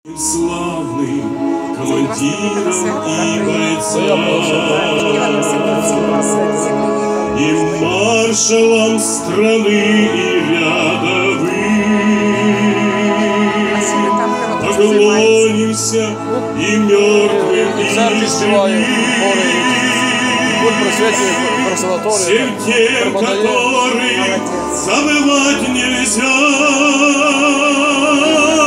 Славным командиром и бойцам, и маршалом страны и рядовым поклонимся и мертвым, и живым, всем тем, которым забывать нельзя.